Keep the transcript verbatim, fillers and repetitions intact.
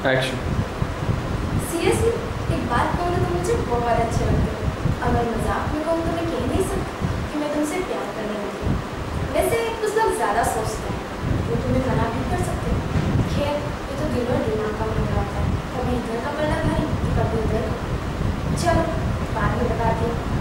Action. Seriously एक बात कहूँ तो मुझे बहुत अच्छे लगते हो। अगर मजाक में कहूँ तो मैं कह नहीं सकती कि मैं तुमसे प्यार करने लगी हूँ। वैसे कुछ लोग ज़्यादा सोचते हैं, वो तुम्हें मना भी कर सकते हैं। खैर ये तो दिनों दिनों का मन रहता है, कभी इधर का पलड़ा भाई तो कभी उधर का। चलो बाद में बताती हूँ।